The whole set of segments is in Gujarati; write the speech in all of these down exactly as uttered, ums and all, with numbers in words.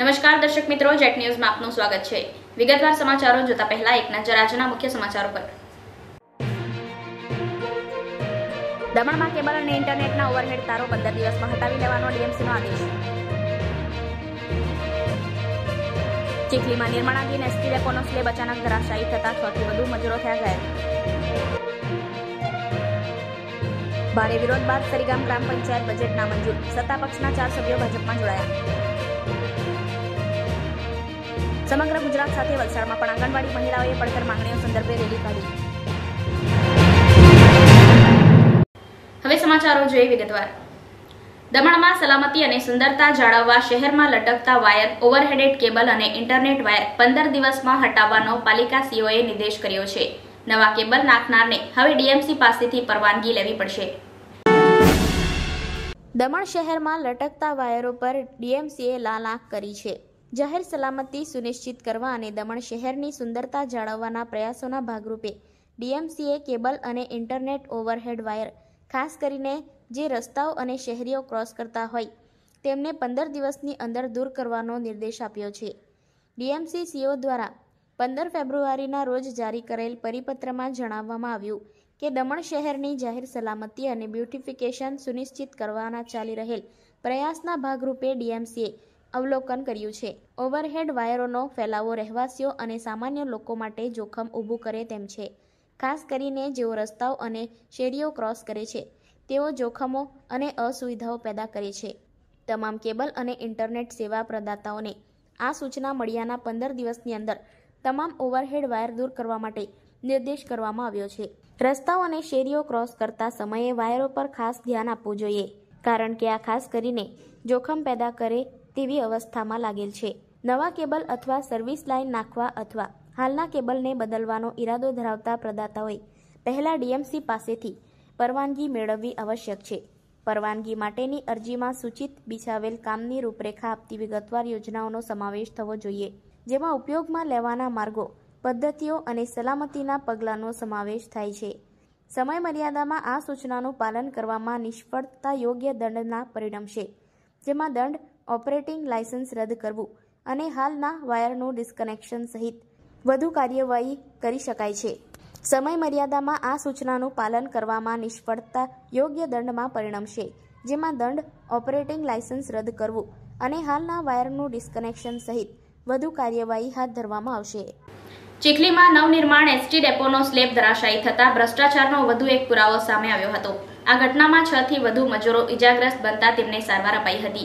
નમસ્કાર દર્શક મિત્રો, જેટ ન્યૂઝમાં આપનું સ્વાગત છે। વિગતવાર સમાચારો જોતા પહેલા એક નજર આજના મુખ્ય સમાચારો પર। દમણમાં કેબલ અને ઇન્ટરનેટના ઓવરહેડ તારો પંદર દિવસમાં હટાવી લેવાનો ડીએમસીનો આદેશ। ચીખલીમાં નિર્માણાધીન એસટી ડેપોનો સ્લેબ અચાનક ધરાશાયી થતા છ થી વધુ મજૂરો થયા ઘાયલ। ભારે વિરોધ બાદ સરીગામ ગ્રામ પંચાયત બજેટ નામંજૂર, સત્તા પક્ષના ચાર સભ્યો ભાજપમાં જોડાયા। સમગ્ર ગુજરાત સાથે વલસાડમાં પણ આંગણવાડી મહિલાઓએ પડતર માંગણીઓ સંદર્ભે રેલી કાઢી। હવે સમાચારો જોઈએ વિગતવાર। દમણમાં સલામતી અને સુંદરતા જાળવવા શહેરમાં લટકતા વાયર, ઓવરહેડેડ કેબલ અને ઇન્ટરનેટ વાયર પંદર દિવસમાં હટાવવાનો પાલિકા સીઓએ નિર્દેશ કર્યો છે। નવા કેબલ નાખનારને હવે ડીએમસી પાસેથી પરવાનગી લેવી પડશે। દમણ શહેરમાં લટકતા વાયરો પર ડીએમસીએ લાલ આંખ કરી છે। જાહેર સલામતી સુનિશ્ચિત કરવા અને દમણ શહેરની સુંદરતા જાળવવાના પ્રયાસોના ભાગરૂપે ડીએમસીએ કેબલ અને ઇન્ટરનેટ ઓવરહેડ વાયર, ખાસ કરીને જે રસ્તાઓ અને શહેરીઓ ક્રોસ કરતા હોય તેમને પંદર દિવસની અંદર દૂર કરવાનો નિર્દેશ આપ્યો છે। ડીએમસી સીઓ દ્વારા પંદર ફેબ્રુઆરીના રોજ જારી કરેલ પરિપત્રમાં જણાવવામાં આવ્યું કે દમણ શહેરની જાહેર સલામતી અને બ્યુટિફિકેશન સુનિશ્ચિત કરવાના ચાલી રહેલ પ્રયાસના ભાગરૂપે ડીએમસીએ અવલોકન કર્યું છે। ઓવરહેડ વાયરોનો ફેલાવો રહેવાસીઓ અને સામાન્ય લોકો માટે જોખમ ઊભું કરે તેમ છે। ખાસ કરીને જેઓ રસ્તાઓ અને શેરીઓ ક્રોસ કરે છે તેઓ જોખમો અને અસુવિધાઓ પેદા કરે છે। તમામ કેબલ અને ઇન્ટરનેટ સેવા પ્રદાતાઓને આ સૂચના મળ્યાના પંદર દિવસની અંદર તમામ ઓવરહેડ વાયર દૂર કરવા માટે નિર્દેશ કરવામાં આવ્યો છે। રસ્તાઓ અને શેરીઓ ક્રોસ કરતા સમયે વાયરો પર ખાસ ધ્યાન આપવું જોઈએ, કારણ કે આ ખાસ કરીને જોખમ પેદા કરે તેવી અવસ્થામાં લાગેલ છે। નવા કેબલ અથવા સર્વિસ લાઇન નાખવા અથવા હાલના કેબલને બદલવાનો ઈરાદો ધરાવતા પ્રદાતાઓએ પહેલા ડીએમસી પાસેથી પરવાનગી મેળવવી આવશ્યક છે। પરવાનગી માટેની અરજીમાં સૂચિત બિછાવેલ કામની રૂપરેખા આપતી વિગતવાર યોજનાઓનો સમાવેશ થવો જોઈએ, જેમાં ઉપયોગમાં લેવાના માર્ગો, પદ્ધતિઓ અને સલામતીના પગલાંનો સમાવેશ થાય છે। સમય મર્યાદામાં આ સૂચનાનું પાલન કરવામાં નિષ્ફળતા યોગ્ય દંડના પરિણમશે, જેમાં દંડ, ઓપરેટિંગ લાયસન્સ રદ કરવું અને હાલના વાયરનું ડિસ્કનેક્શન સહિત વધુ કાર્યવાહી કરી શકાય છે। સમય મર્યાદામાં આ સૂચનાનું પાલન કરવામાં નિષ્ફળતા યોગ્ય દંડમાં પરિણમશે, જેમાં દંડ, ઓપરેટિંગ લાયસન્સ રદ કરવું અને હાલના વાયરનું ડિસ્કનેક્શન સહિત વધુ કાર્યવાહી હાથ ધરવામાં આવશે। ચીખલીમાં નવનિર્માણ એસટી ડેપોનો સ્લેબ ધરાશાયી થતા ભ્રષ્ટાચારનો વધુ એક પુરાવો સામે આવ્યો હતો। આ ઘટનામાં છ થી વધુ મજૂરો ઇજાગ્રસ્ત બનતા તેમને સારવાર અપાઈ હતી।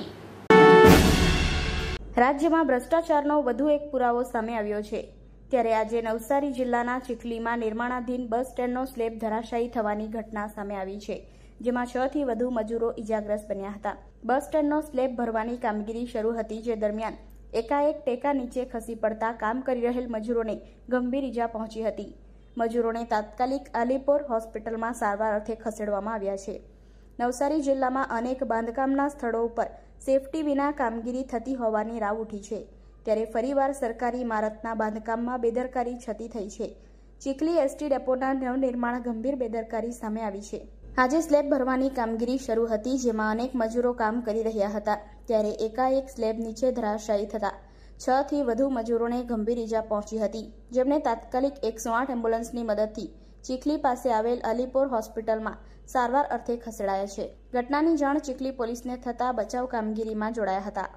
રાજ્યમાં ભ્રષ્ટાચારનો વધુ એક પુરાવો સામે આવ્યો છે, ત્યારે આજે નવસારી જિલ્લાના ચીખલીમાં નિર્માણાધીન બસ સ્ટેન્ડનો સ્લેબ ધરાશાયી થવાની ઘટના સામે આવી છે, જેમાં છ થી વધુ મજૂરો ઇજાગ્રસ્ત બન્યા હતા। બસ સ્ટેન્ડનો સ્લેબ ભરવાની કામગીરી શરૂ હતી, જે દરમિયાન એકાએક ટેકા નીચે ખસી પડતા કામ કરી રહેલ મજૂરોને ગંભીર ઇજા પહોંચી હતી। મજૂરોને તાત્કાલિક આલીપોર હોસ્પિટલમાં સારવાર અર્થે ખસેડવામાં આવ્યા છે। નવસારી જિલ્લામાં અનેક બાંધકામના સ્થળો ઉપર સેફટી વિના કામગીરી થતી હોવાની રાવ ઉઠી છે, ત્યારે ફરીવાર સરકારી ઇમારતના બાંધકામમાં બેદરકારી છતી થઈ છે। ચીખલી એસટી ડેપોના નવનિર્માણ ગંભીર બેદરકારી સામે આવી છે। આજે સ્લેબ ભરવાની કામગીરી શરૂ હતી, જેમાં અનેક મજૂરો કામ કરી રહ્યા હતા, ત્યારે એકાએક સ્લેબ નીચે ધરાશાયી થતા છ થી વધુ મજૂરોને ગંભીર ઇજા પહોંચી હતી, જેમને તાત્કાલિક એકસો આઠ એમ્બ્યુલન્સની મદદથી ચીખલી પાસે આવેલ અલીપોર હોસ્પિટલમાં સારવાર અર્થે ખસેડાયા છે। ઘટનાની જાણ ચીખલી પોલીસને થતા બચાવ કામગીરીમાં જોડાયા હતા।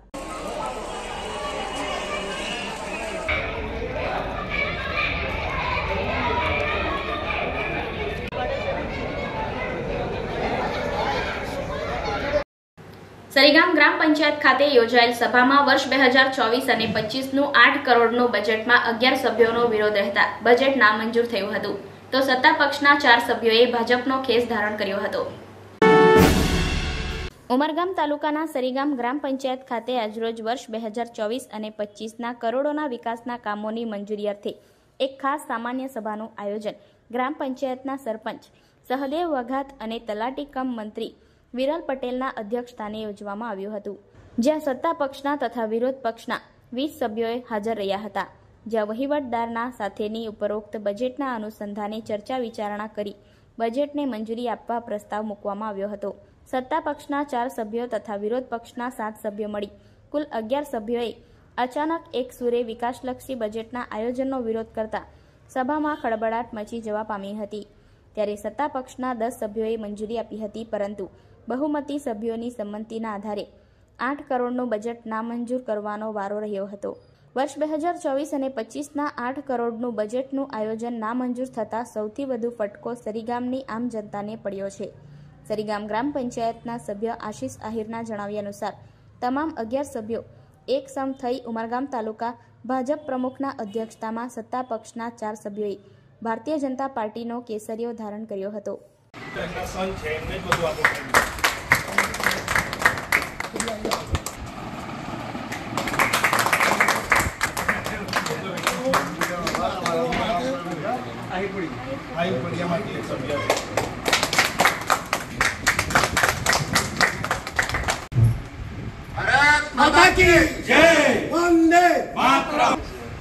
સરીગામ ગ્રામ પંચાયત ખાતે યોજાયેલ સભામાં વર્ષ બે હજાર ચોવીસ અને પચીસનું આઠ કરોડનું બજેટમાં અગિયાર સભ્યોનો વિરોધ રહેતા બજેટ નામંજૂર થયું હતું, તો સત્તા પક્ષના ચાર સભ્યોએ ભાજપનો ખેસ ધારણ કર્યો હતો। ઉમરગામ તાલુકાના સરીગામ ગ્રામ પંચાયત ખાતે આજરોજ વર્ષ બે હજાર ચોવીસ અને પચીસના કરોડોના વિકાસના કામોની મંજૂરી અર્થે એક ખાસ સામાન્ય સભાનું આયોજન ગ્રામ પંચાયતના સરપંચ સહદેવ વઘાત અને તલાટી કમ મંત્રી વિરલ પટેલના અધ્યક્ષસ્થાને યોજવામાં આવ્યું હતું, જ્યાં સત્તા પક્ષના તથા વિરોધ પક્ષના વીસ સભ્યોએ હાજર રહ્યા હતા, જ્યાં વહીવટદારના સાથેની ઉપરોક્ત બજેટના અનુસંધાને ચર્ચા વિચારણા કરી બજેટને મંજૂરી આપવા પ્રસ્તાવ મૂકવામાં આવ્યો હતો। સત્તા પક્ષના ચાર સભ્યો તથા વિરોધ પક્ષના સાત સભ્યો મળી કુલ અગિયાર સભ્યોએ અચાનક એક સુરે વિકાસલક્ષી બજેટના આયોજનનો વિરોધ કરતા સભામાં ખળબળાટ મચી જવા પામી હતી. ત્યારે સત્તા પક્ષના દસ સભ્યોએ મંજૂરી આપી હતી, પરંતુ બહુમતી સભ્યોની સંમતિના આધારે આઠ કરોડનું બજેટ નામંજૂર કરવાનો વારો રહ્યો હતો. વર્ષ બે હજાર ચોવીસ અને પચીસના આઠ કરોડનું બજેટનું આયોજન નામંજૂર થતાં સૌથી વધુ ફટકો સરીગામની આમ જનતાને પડ્યો છે. સરીગામ ગ્રામ પંચાયતના સભ્ય આશિષ આહિરના જણાવ્યા અનુસાર તમામ અગિયાર સભ્યો એક સમ થઈ ઉમરગામ તાલુકા ભાજપ પ્રમુખના અધ્યક્ષતામાં સત્તા પક્ષના ચાર સભ્યોએ ભારતીય જનતા પાર્ટીનો કેસરીયો ધારણ કર્યો હતો. माता की जय, वंदे मातरम,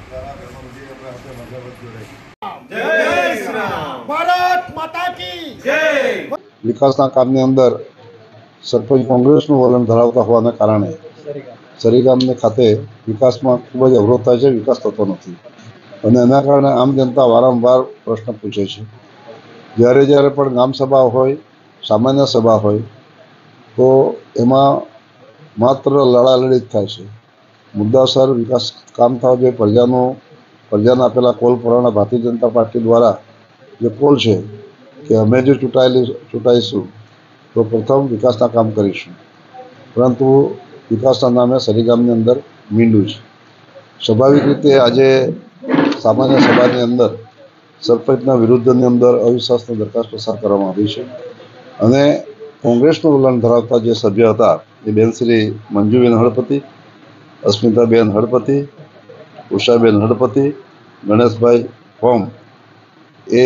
जय श्री राम, भारत माता की जय। વિકાસના કામની અંદર સરપંચ કોંગ્રેસનું વલણ ધરાવતા હોવાને કારણે સરીગામને ખાતે વિકાસમાં ખૂબ જ અવરોધ થાય છે, વિકાસ થતો નથી અને એના કારણે આમ જનતા વારંવાર પ્રશ્ન પૂછે છે. જ્યારે જ્યારે પણ ગામ સભા હોય, સામાન્ય સભા હોય, તો એમાં માત્ર લડાલડી જ થાય છે. મુદ્દાસર વિકાસ કામ થવા જોઈએ. પ્રજાનો પ્રજાને આપેલા કોલ પ્રમાણે ભારતીય જનતા પાર્ટી દ્વારા જે કોલ છે કે અમે જે ચૂંટાયેલી ચૂંટાઈશું તો પ્રથમ વિકાસના કામ કરીશું, પરંતુ વિકાસના નામે સરીગામની અંદર મીંડું છે. સ્વાભાવિક રીતે આજે સામાન્ય સભાની અંદર સરપંચના વિરુદ્ધની અંદર અવિશ્વાસની દરખાસ્ત પસાર કરવામાં આવી છે અને કોંગ્રેસનું વલણ ધરાવતા જે સભ્ય હતા એ બેન શ્રી મંજુબેન હળપતિ, અસ્મિતાબેન હળપતિ, ઉષાબેન હળપતિ, ગણેશભાઈ હોમ, એ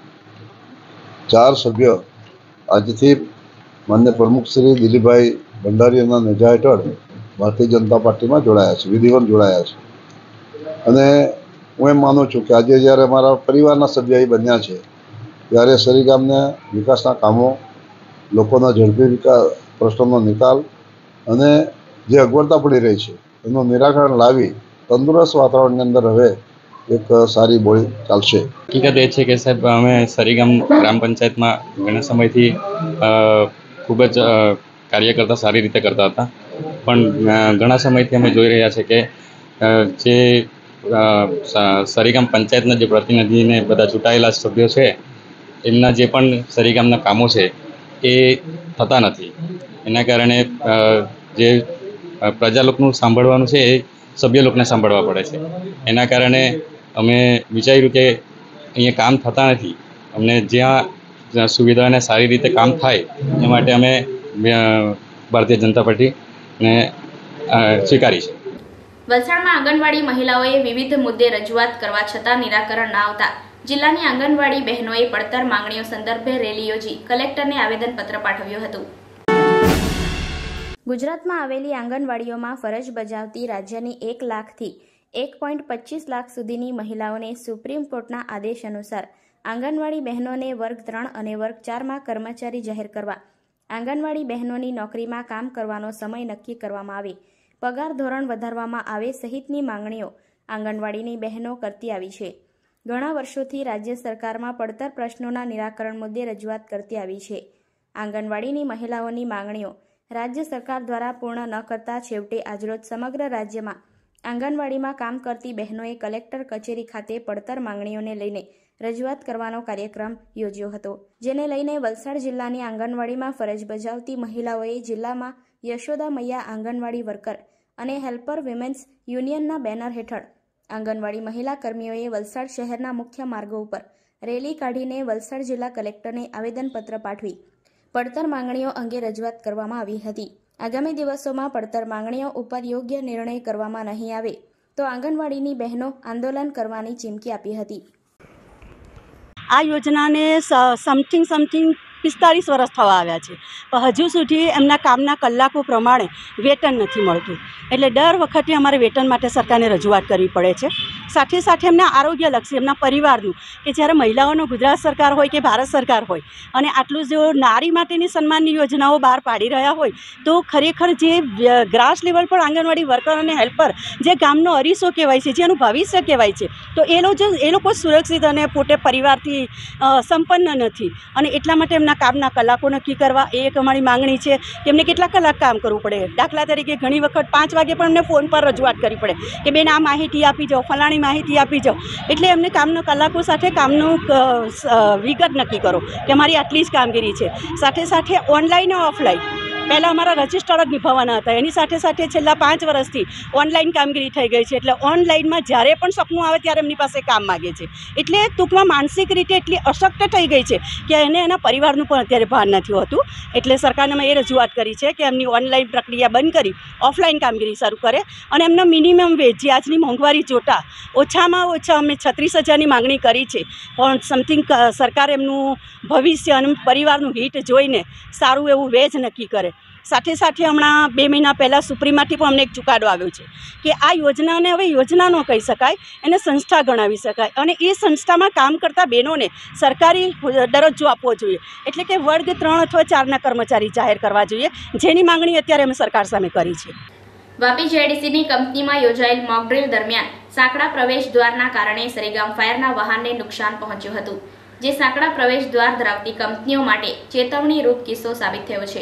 ચાર સભ્ય આજથી માન્ય પ્રમુખ શ્રી દિલીપભાઈ ભંડારીના નેજા હેઠળ ભારતીય જનતા પાર્ટીમાં જોડાયા છે, વિધિવત જોડાયા છે. અને હું એમ માનું છું કે આજે જ્યારે અમારા પરિવારના સભ્ય એ બન્યા છે ત્યારે સરીગામના વિકાસના કામો, લોકોના ઝડપી વિકાસ પ્રશ્નોનો નિકાલ અને જે અગવડતા પડી રહી છે એનું નિરાકરણ લાવી તંદુરસ્ત વાતાવરણની અંદર હવે એક સારી બોળી ચાલશે. હકીકત એ છે કે સાહેબ, અમે સરીગામ ગ્રામ પંચાયતમાં ઘણા સમયથી ખૂબ જ કાર્ય કરતા સારી રીતે કરતા હતા, પણ ઘણા સમયથી અમે જોઈ રહ્યા છે કે જે સરીગામ પંચાયતના જે પ્રતિનિધિને બધા ચૂંટાયેલા સભ્યો છે એમના જે પણ સરીગામના કામો છે એ થતા નથી. એના કારણે જે પ્રજા લોકોનું સાંભળવાનું છે એ સભ્ય લોકોને સાંભળવા પડે છે. એના કારણે અમે વિચાર્યું કે અહીંયા કામ થતા નથી, અમને જ્યાં સુવિધા અને સારી રીતે કામ થાય એ માટે અમે ભારતીય જનતા પાર્ટીને સ્વીકારી છે. વલસાડમાં આંગણવાડી મહિલાઓએ વિવિધ મુદ્દે રજૂઆત કરવા છતાં નિરાકરણ ન આવતા જિલ્લાની આંગણવાડી બહેનોએ પડતર માંગણીઓ સંદર્ભે રેલી યોજી કલેક્ટરને આવેદનપત્ર પાઠવ્યું હતું. ગુજરાતમાં આવેલી આંગણવાડીઓમાં ફરજ બજાવતી રાજ્યની એક લાખથી એક પોઈન્ટ પચીસ લાખ સુધીની મહિલાઓને સુપ્રીમ કોર્ટના આદેશ અનુસાર આંગણવાડી બહેનોને વર્ગ ત્રણ અને વર્ગ ચારમાં કર્મચારી જાહેર કરવા, આંગણવાડી બહેનોની નોકરીમાં કામ કરવાનો સમય નક્કી કરવામાં આવે, પગાર ધોરણ વધારવામાં આવે સહિતની માંગણીઓ આંગણવાડીની બહેનો કરતી આવી છે. ઘણા વર્ષોથી રાજ્ય સરકારમાં પડતર પ્રશ્નોના નિરાકરણ મુદ્દે રજૂઆત કરતી આવી છે. આંગણવાડીની મહિલાઓની માંગણીઓ રાજ્ય સરકાર દ્વારા પૂર્ણ ન કરતા છેવટે આજરોજ સમગ્ર રાજ્યમાં આંગણવાડીમાં કામ કરતી બહેનોએ કલેક્ટર કચેરી ખાતે પડતર માંગણીઓને લઈને રજૂઆત કરવાનો કાર્યક્રમ યોજ્યો હતો, જેને લઈને વલસાડ જિલ્લાની આંગણવાડીમાં ફરજ બજાવતી મહિલાઓએ જિલ્લામાં યશોદા મૈયા આંગણવાડી વર્કર અને હેલ્પર વિમેન્સ યુનિયનના બેનર હેઠળ આંગણવાડી મહિલા કર્મીઓએ વલસાડ શહેરના મુખ્ય માર્ગો ઉપર રેલી કાઢીને વલસાડ જિલ્લા કલેક્ટરને આવેદનપત્ર પાઠવી પડતર માંગણીઓ અંગે રજૂઆત કરવામાં આવી હતી. આગામી દિવસોમાં પડતર માંગણીઓ ઉપર યોગ્ય નિર્ણય કરવામાં નહીં આવે તો આંગણવાડીની બહેનો આંદોલન કરવાની ચીમકી આપી હતી. આ યોજનાને સમથિંગ સમથિંગ પિસ્તાળીસ વર્ષ થવા આવ્યા છે, પણ હજુ સુધી એમના કામના કલાકો પ્રમાણે વેતન નથી મળતું. એટલે દર વખતે અમારે વેતન માટે સરકારને રજૂઆત કરવી પડે છે. સાથે સાથે એમના આરોગ્યલક્ષી એમના પરિવારનું, કે જ્યારે મહિલાઓનો ગુજરાત સરકાર હોય કે ભારત સરકાર હોય અને આટલું જો નારી માટેની સન્માનની યોજનાઓ બહાર પાડી રહ્યા હોય, તો ખરેખર જે ગ્રાસ લેવલ પર આંગણવાડી વર્કર અને હેલ્પર જે ગામનો અરીસો કહેવાય છે, જેનું ભવિષ્ય કહેવાય છે, તો એ લોકો એ લોકો સુરક્ષિત અને પોતે પરિવારથી સંપન્ન નથી. અને એટલા માટે એમના કામના કલાકો નક્કી કરવા એ એક અમારી માંગણી છે કે એમને કેટલા કલાક કામ કરવું પડે. દાખલા તરીકે ઘણી વખત પાંચ વાગે પણ એમને ફોન પર રજૂઆત કરવી પડે કે બેન આ માહિતી આપી જાઓ, ફલાણી માહિતી આપી જાઓ. એટલે એમને કામના કલાકો સાથે કામનું વિગત નક્કી કરો કે અમારી આટલી જ કામગીરી છે. સાથે સાથે ઓનલાઈન અને ઓફલાઈન પહેલાં અમારા રજિસ્ટર જ નિભાવવાના હતા, એની સાથે સાથે છેલ્લા પાંચ વર્ષથી ઓનલાઈન કામગીરી થઈ ગઈ છે. એટલે ઓનલાઈનમાં જ્યારે પણ સપનું આવે ત્યારે એમની પાસે કામ માગે છે. એટલે ટૂંકમાં માનસિક રીતે એટલી અશક્ત થઈ ગઈ છે કે એને એના પરિવારનું પણ અત્યારે ભાન નથી હોતું. એટલે સરકારને મેં એ રજૂઆત કરી છે કે એમની ઓનલાઈન પ્રક્રિયા બંધ કરી ઓફલાઈન કામગીરી શરૂ કરે અને એમનો મિનિમમ વેજ, જે આજની મોંઘવારી જોતા ઓછામાં ઓછા અમે છત્રીસ હજારની માગણી કરી છે, પણ સમથિંગ સરકાર એમનું ભવિષ્ય અને પરિવારનું હિત જોઈને સારું એવું વેજ નક્કી કરે. સાથે સાથે હમણાં બે મહિના પહેલાં સુપ્રીમમાંથી પણ અમને એક ચુકાદો આવ્યો છે કે આ યોજનાને હવે યોજના ન કહી શકાય, એને સંસ્થા ગણાવી શકાય. અને એ સંસ્થામાં કામ કરતા બહેનોને સરકારી દરજ્જો આપવો જોઈએ, એટલે કે વર્ગ ત્રણ અથવા ચારના કર્મચારી જાહેર કરવા જોઈએ, જેની માંગણી અત્યારે અમે સરકાર સામે કરી છે. વાપી જીઆઈડીસીની કંપનીમાં યોજાયેલ મોકડ્રીલ દરમિયાન સાંકડા પ્રવેશ દ્વારના કારણે સરેગામ ફાયરના વાહનને નુકસાન પહોંચ્યું હતું, જે સાંકડા પ્રવેશ દ્વાર ધરાવતી કંપનીઓ માટે ચેતવણીરૂપ કિસ્સો સાબિત થયો છે.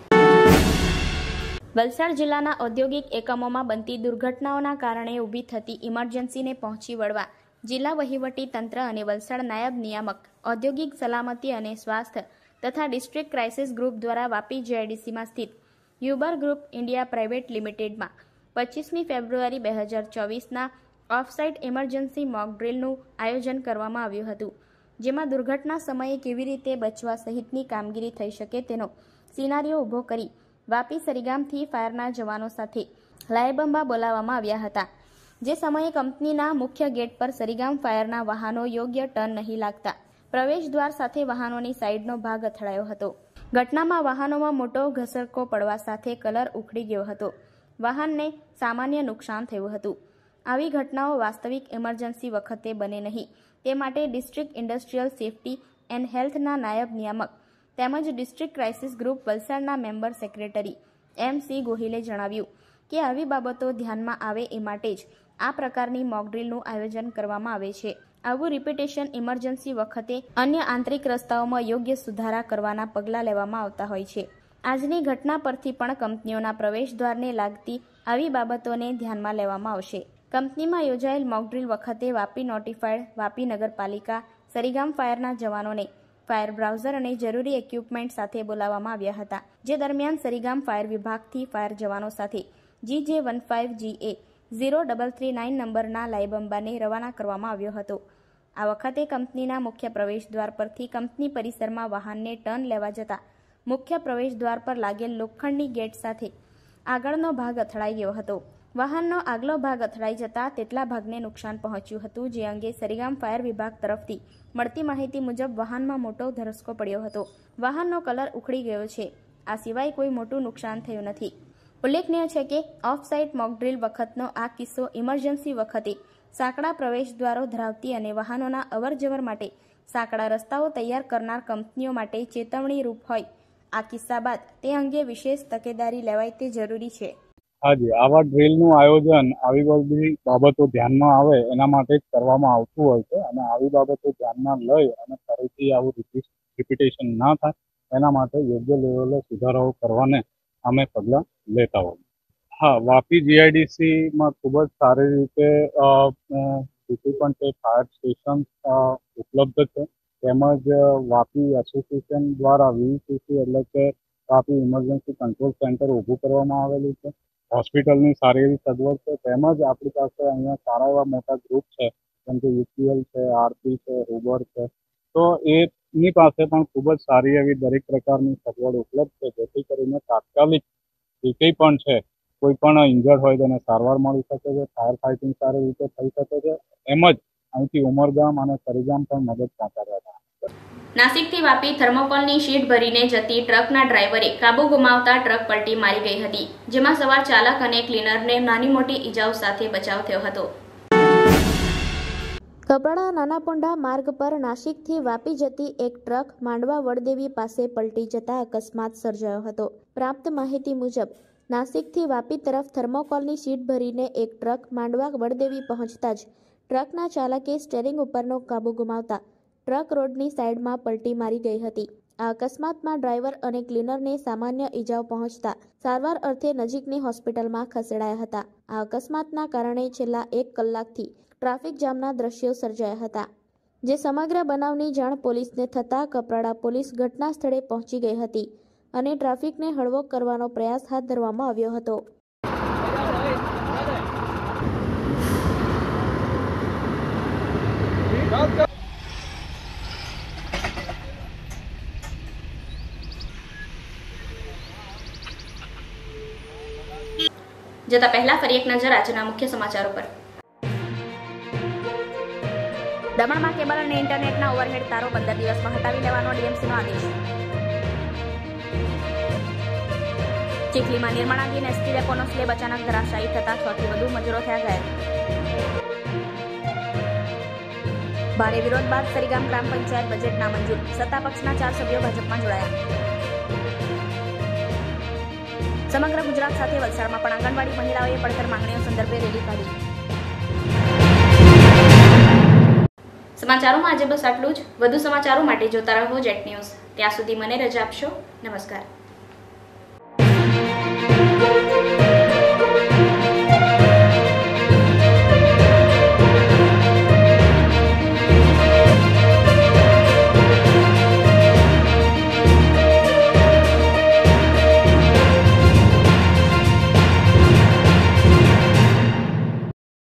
વલસાડ જિલ્લાના ઔદ્યોગિક એકમોમાં બનતી દુર્ઘટનાઓના કારણે ઊભી થતી ઇમરજન્સીને પહોંચી વળવા જિલ્લા વહીવટી તંત્ર અને વલસાડ નાયબ નિયામક ઔદ્યોગિક સલામતી અને સ્વાસ્થ્ય તથા ડિસ્ટ્રિક્ટ ક્રાઇસિસ ગ્રુપ દ્વારા વાપી જીઆઈડીસીમાં સ્થિત યુબર ગ્રુપ ઇન્ડિયા પ્રાઇવેટ લિમિટેડમાં પચીસમી ફેબ્રુઆરી બે હજાર ચોવીસના ઓફસાઇટ ઇમરજન્સી મોક ડ્રીલનું આયોજન કરવામાં આવ્યું હતું, જેમાં દુર્ઘટના સમયે કેવી રીતે બચવા સહિતની કામગીરી થઈ શકે તેનો સિનારીઓ ઊભો કરી વાપી સરીગામથી ફાયરના જવાનો સાથે લાયબંબા બોલાવવામાં આવ્યા હતા. જે સમયે કંપનીના મુખ્ય ગેટ પર સરીગામ ફાયરના વાહનો યોગ્ય ટર્ન નહીં લાગતા પ્રવેશ દ્વાર સાથે વાહનોની સાઈડનો ભાગ અથડાયો હતો. ઘટનામાં વાહનોમાં મોટો ઘસરકો પડવા સાથે કલર ઉખડી ગયો હતો. વાહનને સામાન્ય નુકસાન થયું હતું. આવી ઘટનાઓ વાસ્તવિક ઇમરજન્સી વખતે બને નહીં તે માટે ડિસ્ટ્રિક્ટ ઇન્ડસ્ટ્રીયલ સેફટી એન્ડ હેલ્થના નાયબ નિયામક તેમજ ડિસ્ટ્રિક્ટ ક્રાઇસિસ ગ્રુપ વલસાડના મેમ્બર સેક્રેટરી એમ સી ગોહિલે જણાવ્યું કે આવી બાબતો ધ્યાનમાં આવે એ માટે જ આ પ્રકારની મોકડ્રીલનું આયોજન કરવામાં આવે છે. આવું રિપીટેશન ઇમરજન્સી વખતે અન્ય આંતરિક રસ્તાઓમાં યોગ્ય સુધારા કરવાના પગલાં લેવામાં આવતા હોય છે. આજની ઘટના પરથી પણ કંપનીઓના પ્રવેશ દ્વારને લાગતી આવી બાબતોને ધ્યાનમાં લેવામાં આવશે. કંપનીમાં યોજાયેલ મોકડ્રીલ વખતે વાપી નોટિફાઈડ વાપી નગરપાલિકા સરીગામ ફાયરના જવાનોને ફાયર બ્રાઉઝર અને જરૂરી ઇક્વિપમેન્ટ સાથે બોલાવવામાં આવ્યા હતા, જે દરમિયાન સરીગામ ફાયર વિભાગથી ફાયર જવાનો સાથે G J one five G A zero double three nine નંબરના લાયબંબાને રવાના કરવામાં આવ્યો હતો. આ વખતે કંપનીના મુખ્ય પ્રવેશ દ્વાર પરથી કંપની પરિસરમાં વાહનને ટર્ન લેવા જતા મુખ્ય પ્રવેશ દ્વાર પર લાગેલ લોખંડની ગેટ સાથે આગળનો ભાગ અથડાઈ ગયો હતો. વાહનનો આગલો ભાગ અથડાઈ જતા તેટલા ભાગને નુકસાન પહોંચ્યું હતું, જે અંગે સરીગામ ફાયર વિભાગ તરફથી મળતી માહિતી મુજબ વાહનમાં મોટો ધરસ્કો પડ્યો હતો. વાહનનો કલર ઉખડી ગયો છે. આ સિવાય કોઈ મોટું નુકસાન થયું નથી. ઉલ્લેખનીય છે કે ઓફ સાઇટ મોકડ્રીલ વખતનો આ કિસ્સો ઇમરજન્સી વખતે સાંકડા પ્રવેશ દ્વારો ધરાવતી અને વાહનોના અવરજવર માટે સાંકડા રસ્તાઓ તૈયાર કરનાર કંપનીઓ માટે ચેતવણી રૂપ હોય. આ કિસ્સા બાદ તે અંગે વિશેષ તકેદારી લેવાય તે જરૂરી છે. હાજી, આવા ડ્રીલનું આયોજન આવી બધી બાબતો ધ્યાનમાં આવે એના માટે જ કરવામાં આવતું હોય છે અને આવી બાબતો ધ્યાનમાં લઈ અને ફરીથી આવું રિપીટેશન ના થાય એના માટે યોગ્ય લેવલે સુધારાઓ કરવાને અમે પગલાં લેતા હોઈએ. હા, વાપી જીઆઈડીસીમાં ખૂબ જ સારી રીતે બીજું પણ તે ફાયર સ્ટેશન ઉપલબ્ધ છે, તેમજ વાપી એસોસિએશન દ્વારા વીસીસી એટલે કે વાપી ઇમરજન્સી કંટ્રોલ સેન્ટર ઊભું કરવામાં આવેલું છે. હોસ્પિટલની સારી એવી સગવડ છે, તેમજ આપણી પાસે અહીંયા સારા એવા મોટા ગ્રુપ છે, જેમ કે યુપીએલ છે, આરપી છે, રૂબર છે, તો એની પાસે પણ ખૂબ જ સારી એવી દરેક પ્રકારની સગવડ ઉપલબ્ધ છે, જેથી કરીને તાત્કાલિક જે કંઈ પણ છે, કોઈ પણ ઇન્જર્ડ હોય તેને સારવાર મળી શકે છે, ફાયર ફાઇટિંગ સારી રીતે થઈ શકે છે, એમ જ અહીંથી ઉમરગામ અને સરીગામ પણ મદદ પહોંચાડવામાં આવે છે. નાસિકથી વાપી થર્મોકોલની શીટ ભરીને જતી ટ્રકના ડ્રાઈવરે કાબુ ગુમાવતા ટ્રક પલટી મારી ગઈ હતી, જેમાં સવાર ચાલક અને ક્લીનરને નાની મોટી ઈજાઓ સાથે બચાવ થયો હતો. કપરાડા નાનાપોંડા માર્ગ પર નાસિકથી વાપી જતી એક ટ્રક માંડવા વડદેવી પાસે પલટી જતા અકસ્માત સર્જાયો હતો. પ્રાપ્ત માહિતી મુજબ નાસિકથી વાપી તરફ થર્મોકોલની શીટ ભરીને એક ટ્રક માંડવા વડદેવી પહોંચતા જ ટ્રકના ચાલકે સ્ટેરિંગ ઉપરનો કાબુ ગુમાવતા ટ્રક રોડની સાઈડમાં પલટી મારી ગઈ હતી. આ અકસ્માતમાં ડ્રાઈવર અને ક્લીનરને સામાન્ય ઈજાઓ પહોંચતા સારવાર અર્થે નજીકની હોસ્પિટલમાં ખસેડાયા હતા. આ અકસ્માતના કારણે છેલ્લા એક કલાકથી ટ્રાફિક જામના દ્રશ્યો સર્જાયા હતા, જે સમગ્ર બનાવની જાણ પોલીસને થતાં કપરાડા પોલીસ ઘટના સ્થળે પહોંચી ગઈ હતી અને ટ્રાફિકને હળવો કરવાનો પ્રયાસ હાથ ધરવામાં આવ્યો હતો. જતા પહેલા ફરી એક નજર આજના મુખ્ય સમાચારો પર. દમણમાં કેબલ અને ઇન્ટરનેટના ઓવરહેડ તારો પંદર દિવસમાં હટાવી લેવાનો ડીએમસીનો આદેશ. ચીખલીમાં નિર્માણાધીન એસટી ડેપોનો સ્લેબ અચાનક ધરાશાયી થતા છ થી વધુ મજૂરો થયા ઘાયલ. ભારે વિરોધ બાદ સરીગામ ગ્રામ પંચાયત બજેટ નામંજૂર, સત્તા પક્ષના ચાર સભ્યો ભાજપમાં જોડાયા. સમગ્ર ગુજરાત સાથે વલસાડમાં પણ આંગણવાડી મહિલાઓએ પડતર માંગણીઓ સંદર્ભે રેલી કાઢી. સમાચારોમાં આજે બસ આટલું જ. વધુ સમાચારો માટે જોતા રહો જેટ ન્યૂઝ. ત્યાં સુધી મને રજા આપશો. નમસ્કાર.